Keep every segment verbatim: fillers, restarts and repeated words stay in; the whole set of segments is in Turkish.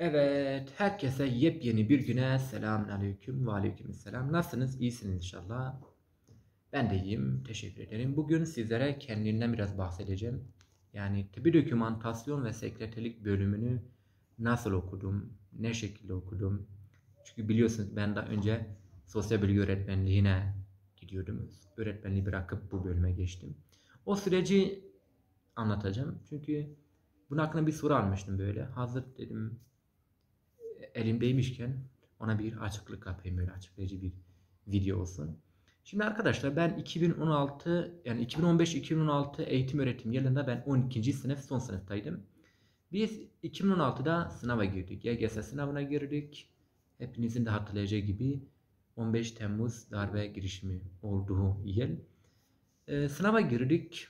Evet, herkese yepyeni bir güne selamünaleyküm ve aleykümselam. Nasılsınız? İyisiniz inşallah. Ben de iyiyim, teşekkür ederim. Bugün sizlere kendimden biraz bahsedeceğim. Yani tıbbi dokümantasyon ve sekreterlik bölümünü nasıl okudum, ne şekilde okudum. Çünkü biliyorsunuz ben daha önce sosyal bilgi öğretmenliğine gidiyordum. Öğretmenliği bırakıp bu bölüme geçtim. O süreci anlatacağım. Çünkü bunun hakkında bir soru almıştım böyle. Hazır dedim elimdeymişken ona bir açıklık yapayım, böyle açıklayıcı bir video olsun. Şimdi arkadaşlar ben iki bin on altı yani iki bin on beş iki bin on altı eğitim öğretim yılında ben on ikinci sınıf son sınıftaydım. Biz iki bin on altıda sınava girdik. Y G S sınavına girdik. Hepinizin de hatırlayacağı gibi on beş Temmuz darbe girişimi olduğu yıl. Ee, sınava girdik.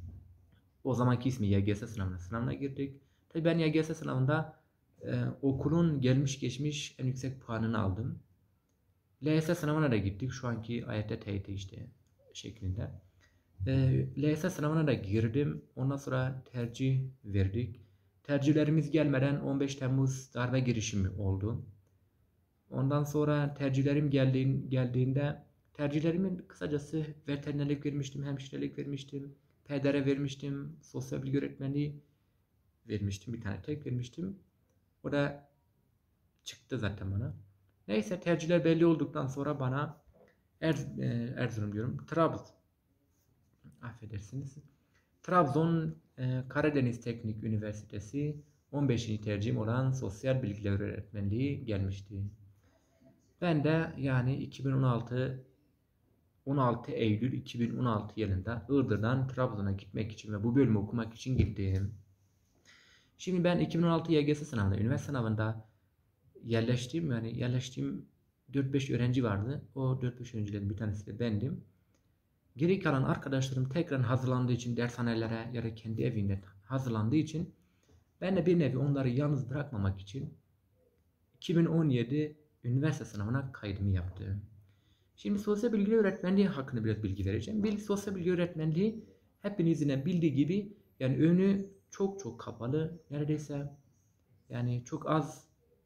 O zamanki ismi Y G S sınavına sınavına girdik. Tabii ben Y G S sınavında e, okulun gelmiş geçmiş en yüksek puanını aldım. L S sınavına da gittik. Şu anki A Y T T Y T işte şeklinde. E, L S sınavına da girdim. Ondan sonra tercih verdik. Tercihlerimiz gelmeden on beş Temmuz darbe girişimi oldu. Ondan sonra tercihlerim geldiğin, geldiğinde tercihlerimin kısacası veterinerlik vermiştim, hemşirelik vermiştim, P D R vermiştim, sosyal bilgi öğretmenliği vermiştim, bir tane tek vermiştim. O da çıktı zaten bana. Neyse tercihler belli olduktan sonra bana er, e, Erzurum diyorum, Trabzon, affedersiniz, Trabzon e, Karadeniz Teknik Üniversitesi on beşinci tercihim olan sosyal bilgiler öğretmenliği gelmişti. Ben de yani iki bin on altı on altı Eylül iki bin on altı yılında Iğdır'dan Trabzon'a gitmek için ve bu bölümü okumak için gittim. Şimdi ben iki bin on altı Y G S sınavında, üniversite sınavında yerleştiğim yani yerleştiğim dört beş öğrenci vardı. O dört beş öğrencilerin bir tanesi de bendim. Geri kalan arkadaşlarım tekrar hazırlandığı için dershanelere ya da kendi evinde hazırlandığı için ben de bir nevi onları yalnız bırakmamak için iki bin on yedi üniversite sınavına kaydımı yaptım. Şimdi sosyal bilgi öğretmenliği hakkında biraz bilgi vereceğim. Bir sosyal bilgi öğretmenliği hepinizin de bildiği gibi yani önü çok çok kapalı. Neredeyse yani çok az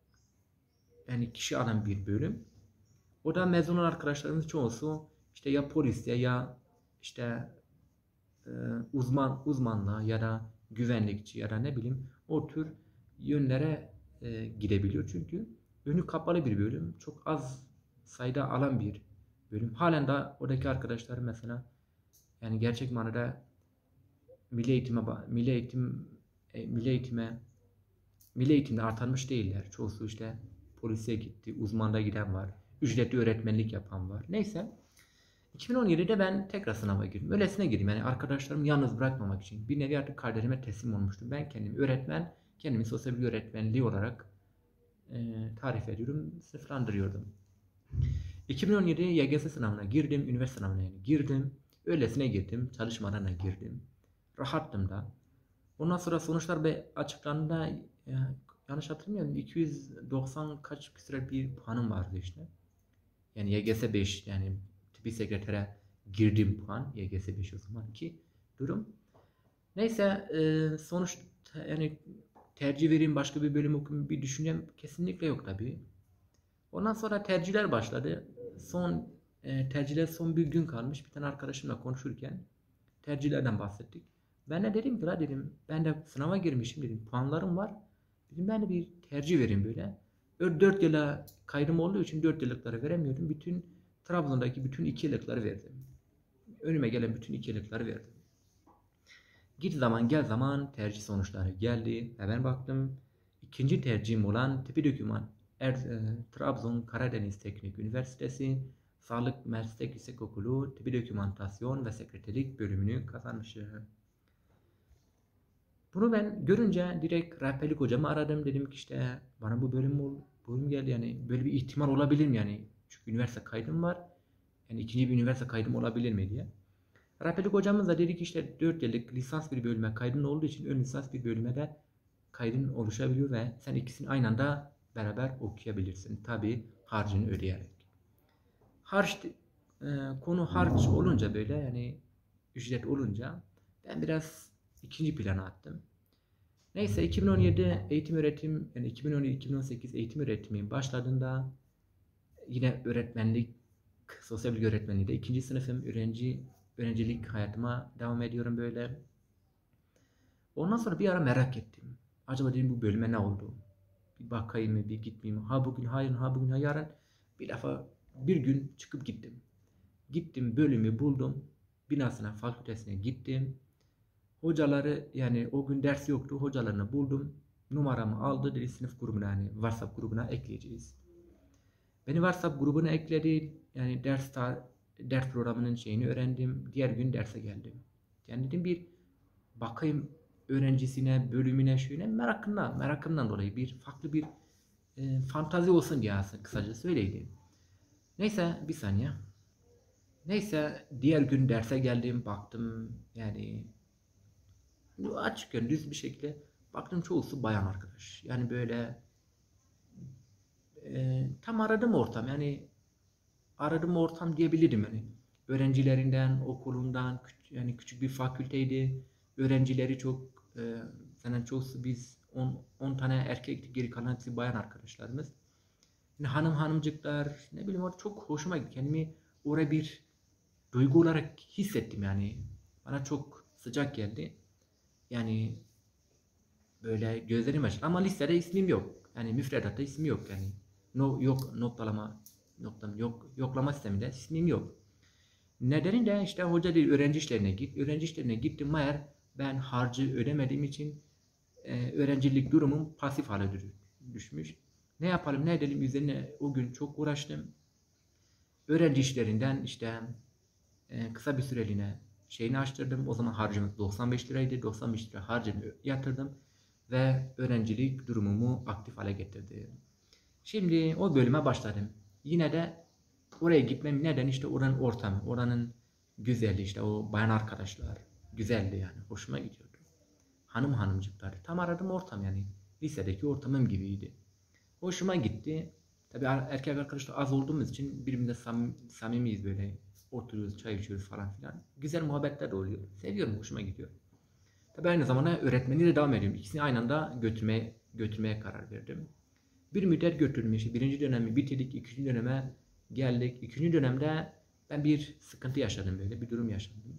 yani kişi alan bir bölüm. O da mezun olan arkadaşlarımız çoğusu işte ya poliste ya işte e, uzman uzmanlığa ya da güvenlikçi ya da ne bileyim o tür yönlere e, gidebiliyor. Çünkü önü kapalı bir bölüm. Çok az sayıda alan bir bölüm. Halen de oradaki arkadaşlar mesela yani gerçek manada milli eğitime milli eğitim e, milli eğitime milli eğitimde artanmış değiller. Çoğusu işte polise gitti, uzmanda giden var, ücretli öğretmenlik yapan var. Neyse iki bin on yedide ben tekrar sınava girdim. Öylesine girdim yani arkadaşlarımı yalnız bırakmamak için. Bir nevi artık kaderime teslim olmuştum. Ben kendimi öğretmen, kendimi sosyal bilgi öğretmenliği olarak e, tarif ediyorum, sınıflandırıyordum. iki bin on yedi Y G S sınavına girdim, üniversite sınavına yani girdim. Öylesine girdim, çalışmalarına girdim. Rahattım da. Ondan sonra sonuçlar be açıklandığında ya, yanlış hatırlamıyorum iki yüz doksan kaç küsur bir puanım vardı işte. Yani Y G S beş yani tıbbi sekretere girdim puan. Y G S beş o zamanki durum. Neyse e, sonuç yani tercih vereyim başka bir bölüm okuyayım bir düşüncem kesinlikle yok tabii. Ondan sonra tercihler başladı. Son e, tercihler son bir gün kalmış. Bir tane arkadaşımla konuşurken tercihlerden bahsettik. Ben de dedim ki la dedim ben de sınava girmişim dedim. Puanlarım var. Dedim ben de bir tercih vereyim böyle. dört yıla kaydım olduğu için dört yıllıkları veremiyordum. Bütün Trabzon'daki bütün iki yıllıkları verdim. Önüme gelen bütün iki yıllıkları verdim. Git zaman gel zaman tercih sonuçları geldi. Hemen baktım. İkinci tercihim olan tıbbi doküman er, e, Trabzon Karadeniz Teknik Üniversitesi Sağlık Meslek Yüksekokulu Tıbbi Dokümantasyon ve Sekreterlik bölümünü kazanmışım. Bunu ben görünce direkt rehberlik hocamı aradım. Dedim ki işte bana bu bölüm bölüm geldi yani böyle bir ihtimal olabilir mi yani? Çünkü üniversite kaydım var. Yani ikinci bir üniversite kaydım olabilir mi diye. Rehberlik hocamız da dedi ki işte dört yıllık lisans bir bölüme kaydın olduğu için ön lisans bir bölüme de kaydın oluşabiliyor ve sen ikisini aynı anda beraber okuyabilirsin. Tabi harcını ödeyerek. Harç e, konu harç olunca böyle yani ücret olunca ben biraz ikinci plana attım. Neyse iki bin on yedi eğitim öğretim yani iki bin on yedi iki bin on sekiz eğitim öğretimi başladığında yine öğretmenlik, sosyal bilgi öğretmenliği de ikinci sınıfım, öğrenci öğrencilik hayatıma devam ediyorum böyle. Ondan sonra bir ara merak ettim. Acaba dedim bu bölüme ne oldu? Bir bakayım mı, bir gitmeyeyim mi? Ha bugün hayır, ha bugün ha yarın. Bir defa bir gün çıkıp gittim. Gittim bölümü buldum. Binasına, fakültesine gittim. Hocaları yani o gün ders yoktu. Hocalarını buldum. Numaramı aldı. Dedi sınıf grubuna yani WhatsApp grubuna ekleyeceğiz. Beni WhatsApp grubuna ekledi. Yani ders ta, ders programının şeyini öğrendim. Diğer gün derse geldim. Yani dedim bir bakayım öğrencisine, bölümüne, şöyle merakından, merakımdan dolayı bir farklı bir e, fantazi olsun diye aslında kısaca söyleyeyim. Neyse bir saniye. Neyse diğer gün derse geldim, baktım yani açık yani düz bir şekilde baktım çoğusu bayan arkadaş. Yani böyle e, tam aradığım ortam yani aradığım ortam diyebilirim yani. Öğrencilerinden, okulundan küç- yani küçük bir fakülteydi. Öğrencileri çok e, zaten çoğusu biz on tane erkek geri kalan hepsi bayan arkadaşlarımız. Yani hanım hanımcıklar ne bileyim orada çok hoşuma gitti. Kendimi oraya bir duygu olarak hissettim yani. Bana çok sıcak geldi. Yani böyle gözlerim açıldı ama listede ismim yok. Yani müfredatta ismim yok yani. No, yok noktalama noktam yok yoklama sisteminde ismim yok. Nedeni de işte hoca değil öğrenci işlerine git. Öğrenci işlerine gittim meğer ben harcı ödemediğim için e, öğrencilik durumum pasif hale düşmüş. Ne yapalım ne edelim üzerine o gün çok uğraştım. Öğrenci işlerinden işte e, kısa bir süreliğine şeyini açtırdım. O zaman harcımız doksan beş liraydı. doksan beş lira harcını yatırdım ve öğrencilik durumumu aktif hale getirdim. Şimdi o bölüme başladım. Yine de oraya gitmem neden işte oranın ortamı, oranın güzelliği işte o bayan arkadaşlar güzeldi yani hoşuma gidiyordu. Hanım hanımcıklar tam aradığım ortam yani lisedeki ortamım gibiydi. Hoşuma gitti. Tabii erkek arkadaşlar az olduğumuz için birbirimize sam samimiyiz böyle oturuyoruz çay içiyoruz falan filan. Güzel muhabbetler de oluyor. Seviyorum hoşuma gidiyor. Tabii aynı zamanda öğretmenliğe de devam ediyorum. İkisini aynı anda götürmeye, götürmeye karar verdim. Bir müddet götürdüm işte birinci dönemi bitirdik, ikinci döneme geldik. İkinci dönemde ben bir sıkıntı yaşadım böyle, bir durum yaşadım.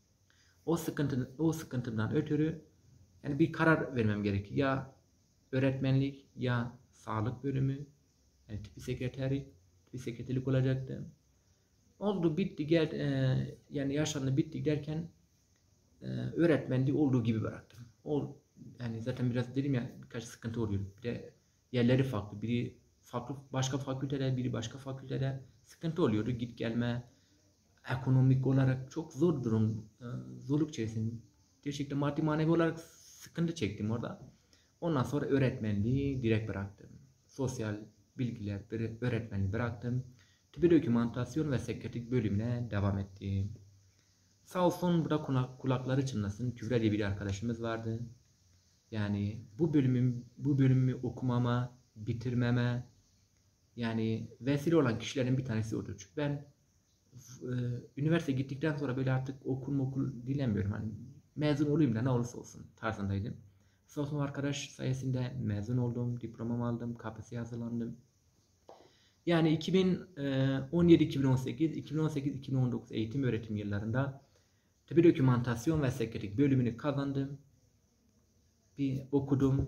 O sıkıntı, o sıkıntımdan ötürü yani bir karar vermem gerekiyor. Ya öğretmenlik ya sağlık bölümü, yani tıbbi sekreterlik, tıbbi sekreterlik olacaktı. Oldu bitti gel e, yani yaşandı bitti derken e, öğretmenliği olduğu gibi bıraktım. O yani zaten biraz dedim ya birkaç sıkıntı oluyor. Bir de yerleri farklı. Biri farklı başka fakültede, biri başka fakültede sıkıntı oluyordu. Git gelme ekonomik olarak çok zor durum, e, zorluk içerisinde. Gerçekten maddi manevi olarak sıkıntı çektim orada. Ondan sonra öğretmenliği direkt bıraktım. Sosyal bilgiler öğretmenliği bıraktım. Tıbbi dokümantasyon ve sekreterlik bölümüne devam ettim. Sağ olsun burada kulakları çınlasın. Kübra diye bir arkadaşımız vardı. Yani bu bölümüm, bu bölümü okumama, bitirmeme yani vesile olan kişilerin bir tanesi odur. Çünkü ben e, üniversite gittikten sonra böyle artık okul okul dilemiyorum. Hani mezun olayım da ne olursa olsun tarzındaydım. Sağ olsun arkadaş sayesinde mezun oldum, diplomamı aldım, K P S S'ye hazırlandım. Yani iki bin on yedi iki bin on sekiz, iki bin on sekiz iki bin on dokuz eğitim öğretim yıllarında tıbbi dokümantasyon ve sekreterlik bölümünü kazandım. Bir okudum.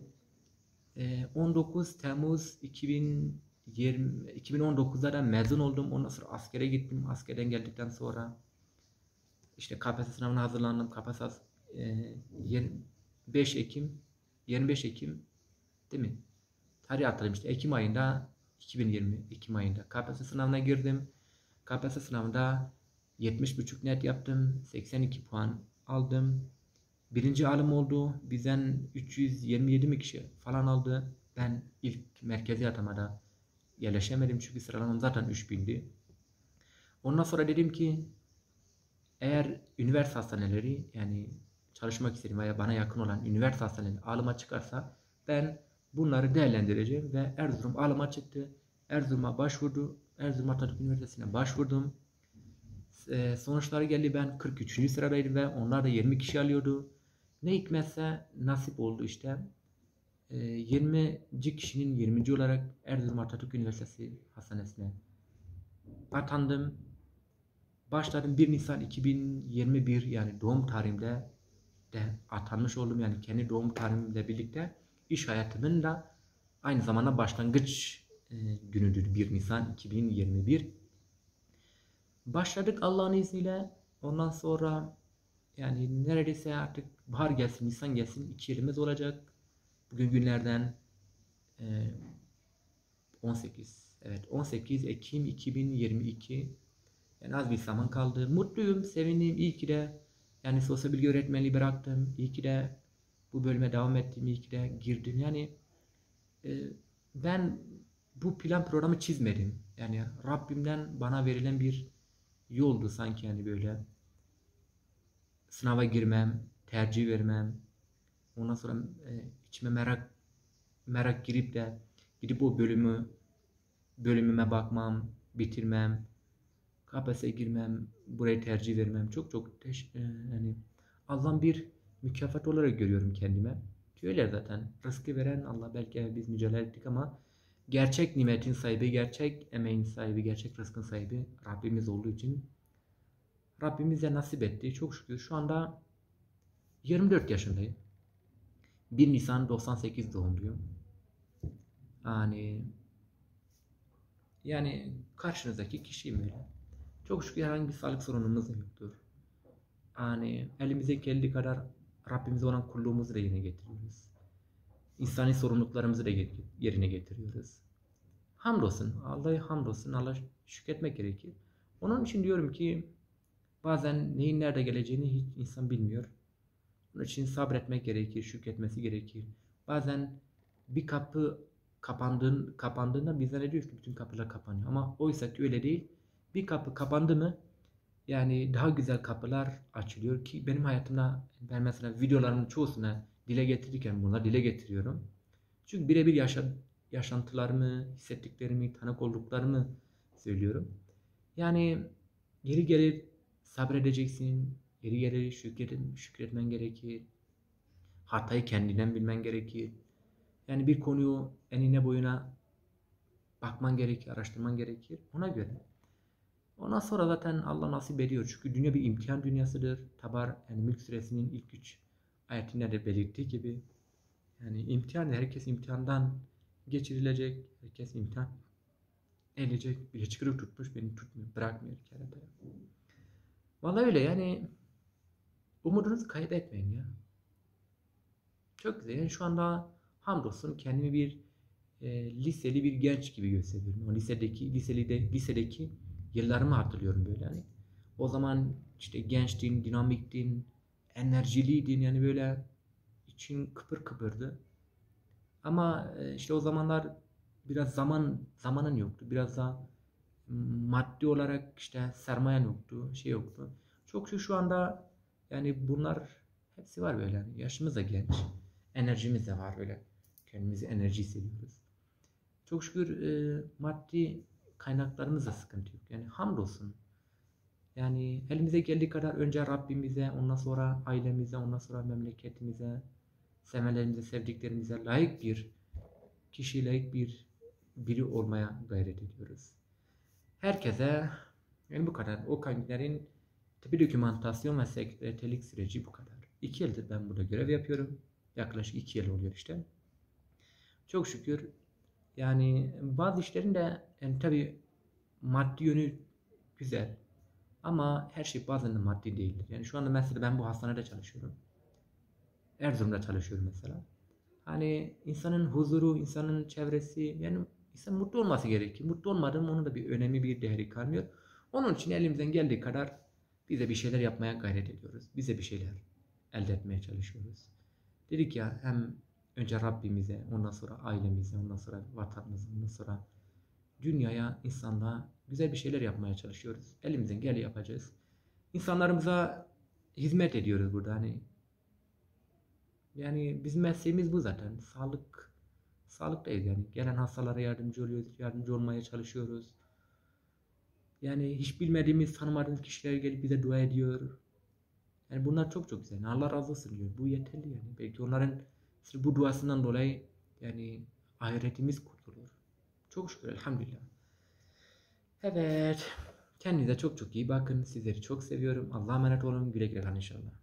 on dokuz Temmuz iki bin yirmi, iki bin on dokuzda da mezun oldum. Ondan sonra askere gittim. Askerden geldikten sonra işte K P S S sınavına hazırlandım. K P S S yirmi beş Ekim yirmi beş Ekim değil mi? Tarih hatırlamıştım. Ekim ayında iki bin yirmi Ekim ayında K P S S sınavına girdim. K P S S sınavında yetmiş buçuk net yaptım. seksen iki puan aldım. Birinci alım oldu. Bizden üç yüz yirmi yedi mi kişi falan aldı. Ben ilk merkezi atamada yerleşemedim çünkü sıralamam zaten üç bindi. Ondan sonra dedim ki eğer üniversite hastaneleri yani çalışmak istediğim veya bana yakın olan üniversite hastaneleri alıma çıkarsa ben bunları değerlendireceğim ve Erzurum alıma çıktı. Erzurum'a başvurdu. Erzurum Atatürk Üniversitesi'ne başvurdum. E, sonuçları geldi ben kırk üçüncü sıradaydım ve onlar da yirmi kişi alıyordu. Ne hikmetse nasip oldu işte. e, yirminci kişinin yirminci olarak Erzurum Atatürk Üniversitesi Hastanesi'ne atandım. Başladım bir Nisan iki bin yirmi bir, yani doğum tarihimde de atanmış oldum. Yani kendi doğum tarihimle birlikte iş hayatımın da aynı zamanda başlangıç e, günüdür bir Nisan iki bin yirmi bir. Başladık Allah'ın izniyle. Ondan sonra yani neredeyse artık bahar gelsin, Nisan gelsin, iki yılımız olacak. Bugün günlerden e, on sekiz. Evet, on sekiz Ekim iki bin yirmi iki. Yani az bir zaman kaldı. Mutluyum, sevindim. İyi ki de yani sosyal bilgi öğretmenliği bıraktım. İyi ki de bu bölüme devam ettim. İyi ki de girdim. Yani e, ben bu plan programı çizmedim. Yani Rabbimden bana verilen bir yoldu sanki, yani böyle. Sınava girmem, tercih vermem. Ondan sonra e, içime merak merak girip de gidip o bölümü bölümüme bakmam, bitirmem, K P S S'ye girmem, burayı tercih vermem. Çok çok teş e, yani Allah'ın bir mükafat olarak görüyorum kendime. Ki öyle zaten. Rızkı veren Allah. Belki biz mücadele ettik ama gerçek nimetin sahibi, gerçek emeğin sahibi, gerçek rızkın sahibi Rabbimiz olduğu için Rabbimize nasip etti. Çok şükür şu anda yirmi dört yaşındayım. bir Nisan doksan sekiz doğumluyum. Yani yani karşınızdaki kişiyim öyle. Çok şükür herhangi bir sağlık sorunumuz da yoktur. Yani elimize geldiği kadar Rabbimize olan kulluğumuzu da yerine getiriyoruz. İnsani sorumluluklarımızı da yerine getiriyoruz. Hamdolsun, Allah'a hamdolsun, Allah'a şükretmek gerekir. Onun için diyorum ki bazen neyin nerede geleceğini hiç insan bilmiyor. Onun için sabretmek gerekir, şükretmesi gerekir. Bazen bir kapı kapandığın, kapandığında biz zannediyoruz ki bütün kapılar kapanıyor. Ama oysa ki öyle değil. Bir kapı kapandı mı yani daha güzel kapılar açılıyor ki benim hayatımda ben mesela videolarımın çoğusuna dile getirirken bunları dile getiriyorum. Çünkü birebir yaşa, yaşantılarımı, hissettiklerimi, tanık olduklarımı söylüyorum. Yani geri gelir sabredeceksin, geri gelir şükret, şükretmen gerekir. Hatayı kendinden bilmen gerekir. Yani bir konuyu enine boyuna bakman gerekir, araştırman gerekir. Ona göre. Ondan sonra zaten Allah nasip ediyor. Çünkü dünya bir imtihan dünyasıdır. Tabar yani Mülk Suresinin ilk üç ayetinde de belirttiği gibi. Yani imtihan, herkes imtihandan geçirilecek. Herkes imtihan edecek. Bir hıçkırık tutmuş, beni tutmuyor, bırakmıyor kerataya. Vallahi öyle yani. Umudunuzu kaybetmeyin ya. Çok güzel. Yani şu anda hamdolsun kendimi bir e, liseli bir genç gibi gösteriyorum. O lisedeki liseli de lisedeki yıllarımı hatırlıyorum böyle hani. O zaman işte gençtin, dinamiktin, enerjiliydin yani böyle için kıpır kıpırdı. Ama e, işte o zamanlar biraz zaman zamanın yoktu. Biraz da maddi olarak işte sermayen yoktu, şey yoktu. Çok şu şu anda yani bunlar hepsi var böyle yani. Yaşımız da genç. Enerjimiz de var böyle. Kendimizi enerji hissediyoruz. Çok şükür e, maddi kaynaklarımızda sıkıntı yok. Yani hamdolsun. Yani elimize geldiği kadar önce Rabbimize, ondan sonra ailemize, ondan sonra memleketimize, sevenlerimize, sevdiklerimize layık bir kişi, layık bir biri olmaya gayret ediyoruz. Herkese yani bu kadar. Okan Güner'in tıbbi dokümantasyon ve sekreterlik süreci bu kadar. İki yıldır ben burada görev yapıyorum. Yaklaşık iki yıl oluyor işte. Çok şükür yani bazı işlerin de yani tabii maddi yönü güzel. Ama her şey bazen de maddi değildir. Yani şu anda mesela ben bu hastanede çalışıyorum. Erzurum'da çalışıyorum mesela. Hani insanın huzuru, insanın çevresi, yani insan mutlu olması gerekir. Mutlu olmadan onun da bir önemi, bir değeri kalmıyor. Onun için elimizden geldiği kadar bize bir şeyler yapmaya gayret ediyoruz. Bize bir şeyler elde etmeye çalışıyoruz. Dedik ya hem önce Rabbimize, ondan sonra ailemize, ondan sonra vatanımıza, ondan sonra dünyaya, insanlığa güzel bir şeyler yapmaya çalışıyoruz. Elimizden geleni yapacağız. İnsanlarımıza hizmet ediyoruz burada. Hani yani bizim mesleğimiz bu zaten. Sağlık sağlıktayız yani. Gelen hastalara yardımcı oluyoruz, yardımcı olmaya çalışıyoruz. Yani hiç bilmediğimiz, tanımadığımız kişiler gelip bize dua ediyor. Yani bunlar çok çok güzel. Allah razı olsun diyor. Bu yeterli yani. Belki onların bu duasından dolayı yani ahiretimiz kurtulur. Çok şükür elhamdülillah. Evet. Kendinize çok çok iyi bakın. Sizleri çok seviyorum. Allah'a emanet olun. Güle güle kalın inşallah.